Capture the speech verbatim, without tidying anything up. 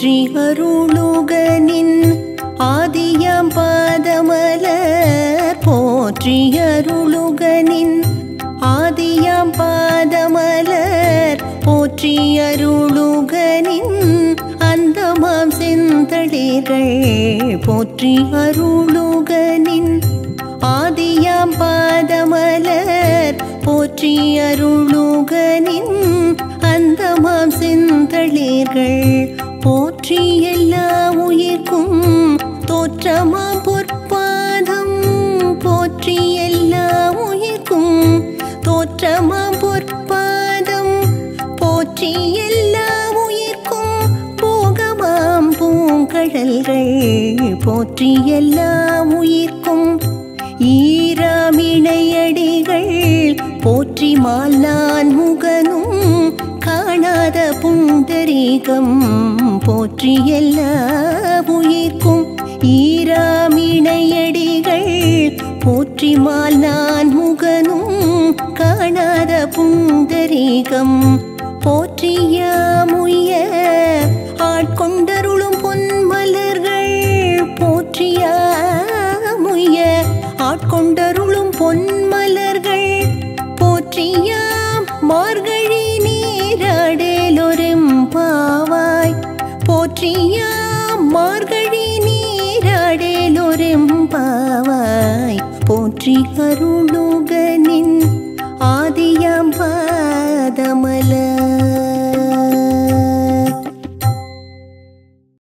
போற்றி அருளுகனின் ஆதியாம் பாதமலர் போற்றி அருளுகனின் ஆதியாம் பாதமலர் போற்றி அருளுகனின் அந்தமாம் செந்தளிர்கள் போற்றி அருளுகனின் ஆதியாம் பாதமலர் போற்றி அருளுகனின் அந்தமாம் செந்தளிர்கள் போற்றி எல்லா உயிர்க்கும் தோற்றமாம் பொற்பாதம் போற்றி எல்லா உயிர்க்கும் தோற்றமாம் பொற்பாதம் போற்றி எல்லா உயிர்க்கும் போகமாம் பூங்கழல்கள் போற்றி எல்லா உயிர்க்கும் ஈராமிணையடிகள் போற்றி மாலான் முகனும் காணாத புண்டரீகம் போற்றி எல்லா உயிர்க்கும் ஈராமிணையடிகள் போற்றி மாலான் முகனும் காணாத புண்டரீகம் போற்றியாம்